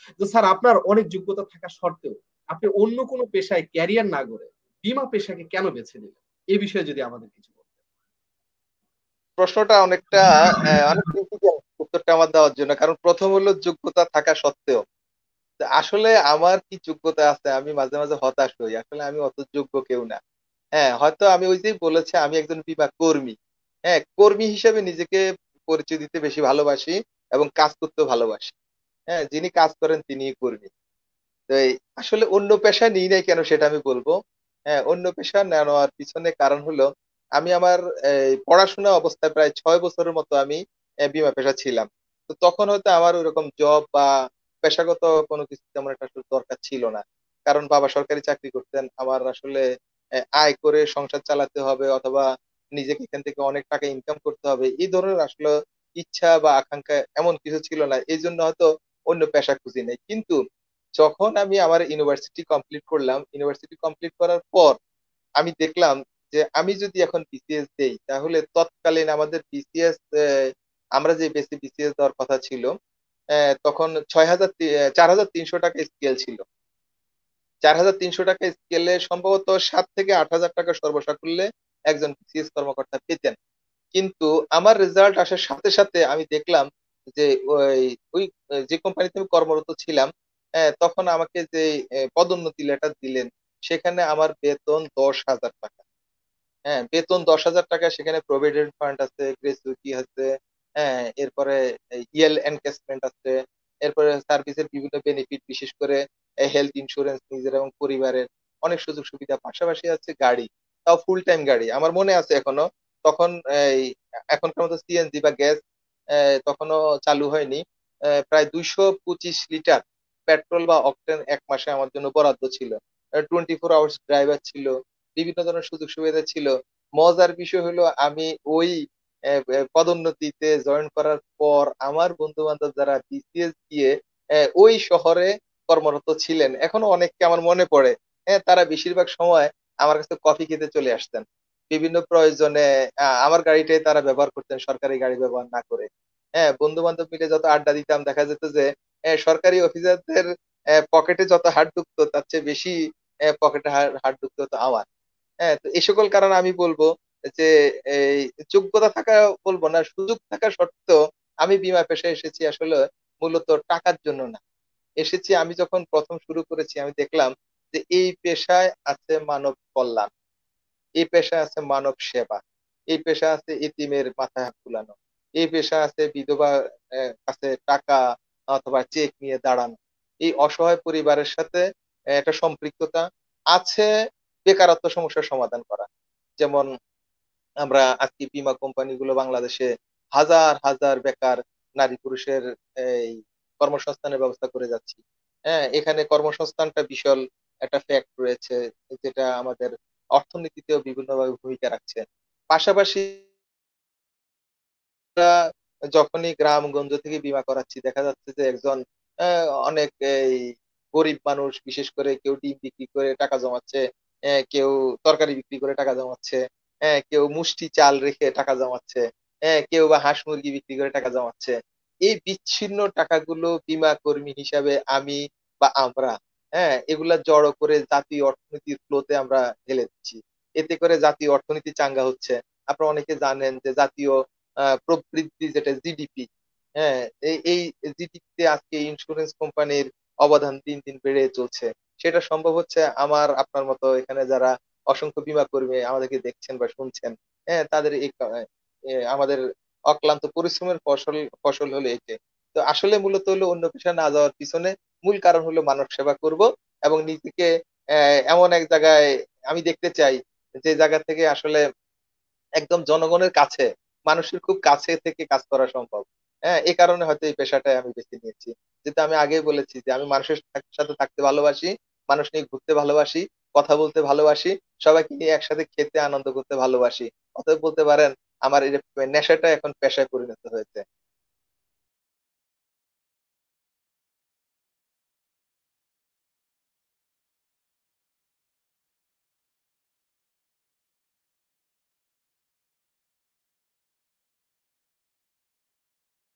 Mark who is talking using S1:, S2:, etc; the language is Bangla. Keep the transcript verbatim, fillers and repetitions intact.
S1: তো স্যার, আপনার অনেক যোগ্যতা থাকা সত্ত্বেও আপনি অন্য কোনো পেশায় ক্যারিয়ার না করে বীমা পেশাকে কেন বেছে নিলেন, এই বিষয়ে যদি আমাদের কিছু বলতেন।
S2: প্রশ্নটা অনেকটা আহ, অনেক critical উত্তরটা আমার দেওয়ার জন্য, কারণ প্রথম হলো যোগ্যতা থাকা সত্ত্বেও। তো আসলে আমার কি যোগ্যতা আছে, আমি মাঝে মাঝে হতাশ হই, আসলে আমি অত যোগ্য কেউ না। হ্যাঁ, হয়তো আমি ওই যে বলেছি আমি একজন বীমা কর্মী। হ্যাঁ, কর্মী হিসেবে নিজেকে পরিচয় দিতে বেশি ভালোবাসি এবং কাজ করতেও ভালোবাসি। হ্যাঁ, যিনি কাজ করেন তিনি কর্মী। তো এই আসলে অন্য পেশা নিই নাই কেন সেটা আমি বলবো। হ্যাঁ, অন্য পেশা নেওয়ার পিছনে কারণ হলো আমি আমার এই, পড়াশোনা অবস্থায় প্রায় ছয় বছরের মতো আমি আহ, বীমা পেশা ছিলাম। তো তখন হয়তো আমার ওইরকম জব বা পেশাগত কোনো কিছু তেমন একটা আসলে দরকার ছিল না। কারণ বাবা সরকারি চাকরি করতেন, আমার আসলে আহ, আয় করে সংসার চালাতে হবে অথবা নিজেকে এখান থেকে অনেক টাকা ইনকাম করতে হবে, এই ধরনের আসলে ইচ্ছা বা আকাঙ্ক্ষা এমন কিছু ছিল না, এই জন্য হয়তো অন্য পেশা খুঁজি নাই। কিন্তু যখন আমি আমার ইউনিভার্সিটি কমপ্লিট করলাম, ইউনিভার্সিটি কমপ্লিট করার পর আমি দেখলাম যে আমি যদি এখন বিসিএস দেই তাহলে তৎকালীন আমাদের বিসিএস, আমরা যে বেসি বিসিএস দেওয়ার কথা ছিল, আহ, তখন ছয় হাজার চার হাজার তিনশো টাকা স্কেল ছিল। চার হাজার তিনশো টাকা স্কেলে সম্ভবত সাত থেকে আট হাজার টাকা সর্বসাকুল্যে একজন বিসিএস কর্মকর্তা পেতেন। কিন্তু আমার রেজাল্ট আসার সাথে সাথে আমি দেখলাম যে ওই ওই যে কোম্পানিতে আমি কর্মরত ছিলাম, আহ, তখন আমাকে যে আহ, পদোন্নতি লেটার দিলেন, সেখানে আমার বেতন দশ হাজার টাকা। হ্যাঁ, বেতন দশ হাজার টাকা, সেখানে প্রভিডেন্ট ফান্ড আছে, গ্র্যাচুইটি আছে, হ্যাঁ, এরপরে ইএল এনকেসমেন্ট আছে, এরপরে সার্ভিসের বিভিন্ন বেনিফিট, বিশেষ করে হেলথ ইন্স্যুরেন্স নিজের এবং পরিবারের অনেক সুযোগ সুবিধা, পাশাপাশি আছে গাড়ি, তাও ফুল টাইম গাড়ি। আমার মনে আছে এখনো, তখন এই এখনকার মতো সিএনজি বা গ্যাস তখনো চালু হয়নি। আহ, প্রায় দুইশো পঁচিশ লিটার পেট্রোল বা অকটেন এক মাসে আমার জন্য বরাদ্দ ছিল। টোয়েন্টি ফোর আওয়ার্স ড্রাইভার ছিল, বিভিন্ন ধরনের সুযোগ সুবিধা ছিল। মজার বিষয় হলো আমি ওই আহ, আহ, পদোন্নতিতে জয়েন করার পর আমার বন্ধু বান্ধব যারা বিসিএস দিয়ে আহ, ওই শহরে কর্মরত ছিলেন, এখনো অনেককে আমার মনে পড়ে। হ্যাঁ, তারা বেশিরভাগ সময় আমার কাছে কফি খেতে চলে আসতেন বিভিন্ন প্রয়োজনে। আহ, আমার গাড়িটাই তারা ব্যবহার করতেন, সরকারি গাড়ি ব্যবহার না করে। হ্যাঁ, বন্ধু বান্ধব মিলে যত আড্ডা দিতাম, দেখা যেত যে আহ, সরকারি অফিসারদের পকেটে যত হাত ঢুকতো তার চেয়ে বেশি পকেটে হাত ঢুকতো হতো আমার। হ্যাঁ, তো এই সকল কারণে আমি বলবো যে এই যোগ্যতা থাকা বলবো না, সুযোগ থাকা সত্ত্বেও আমি বীমা পেশায় এসেছি আসলে মূলত টাকার জন্য না। এসেছি, আমি যখন প্রথম শুরু করেছি আমি দেখলাম যে এই পেশায় আছে মানব কল্যাণ, এই পেশায় আছে মানব সেবা, এই পেশা আছে এতিমের মাথায় হাত বুলানো, এই পেশা আছে বিধবা আহ, কাছে টাকা অথবা চেক নিয়ে দাঁড়ানো, এই অসহায় পরিবারের সাথে আহ, একটা সম্পৃক্ততা আছে, বেকারত্ব সমস্যার সমাধান করা। যেমন আমরা আজকে বীমা কোম্পানিগুলো বাংলাদেশে হাজার হাজার বেকার নারী পুরুষের এই কর্মসংস্থানের ব্যবস্থা করে যাচ্ছি। হ্যাঁ, এখানে কর্মসংস্থানটা বিশাল একটা ফ্যাক্ট রয়েছে, যেটা আমাদের অর্থনীতিতেও বিভিন্নভাবে ভূমিকা রাখছে। পাশাপাশি আমরা যখনই গ্রামগঞ্জ থেকে বীমা করাচ্ছি, দেখা যাচ্ছে যে একজন আহ, অনেক এই গরিব মানুষ, বিশেষ করে কেউ ডিম বিক্রি করে টাকা জমাচ্ছে, আহ, কেউ তরকারি বিক্রি করে টাকা জমাচ্ছে, হ্যাঁ, কেউ মুষ্টি চাল রেখে টাকা জমাচ্ছে, হ্যাঁ, কেউ বা হাঁস মুরগি বিক্রি করে টাকা জমাচ্ছে। এই বিচ্ছিন্ন টাকাগুলো বীমা কর্মী হিসাবে আমি বা আমরা, হ্যাঁ, এগুলা জড়ো করে জাতীয় অর্থনীতির ফ্লোতে আমরা ঢেলে দিচ্ছি। এতে করে জাতীয় অর্থনীতি চাঙ্গা হচ্ছে। আপনারা অনেকে জানেন যে জাতীয় আহ, প্রবৃদ্ধি যেটা জিডিপি, হ্যাঁ, এই এই জিডিপিতে আজকে ইন্স্যুরেন্স কোম্পানির অবদান দিন দিন বেড়ে চলছে। সেটা সম্ভব হচ্ছে আমার আপনার মতো এখানে যারা অসংখ্য বীমা কর্মী আমাদেরকে দেখছেন বা শুনছেন, হ্যাঁ, তাদের এই কা- এ, আমাদের অক্লান্ত পরিশ্রমের ফসল ফসল হলো এটাই। তো আসলে মূলত হলো অন্য পেশা না যাওয়ার পিছনে মূল কারণ হলো মানব সেবা করব এবং নিজেকে আহ, এমন এক জায়গায় আমি দেখতে চাই যে জায়গা থেকে আসলে একদম জনগণের কাছে, মানুষের খুব কাছে থেকে কাজ করা সম্ভব। হ্যাঁ, এই কারণে হয়তো এই পেশাটাই আমি বেছে নিয়েছি। যেটা আমি আগেই বলেছি যে আমি মানুষের থাক- সাথে থাকতে ভালোবাসি, মানুষ নিয়ে ঘুরতে ভালোবাসি, কথা বলতে ভালোবাসি, সবাইকে নিয়ে একসাথে খেতে আনন্দ করতে ভালোবাসি। অতএব বলতে পারেন আমার এই যে নেশাটা এখন পেশায় পরিণত হয়েছে।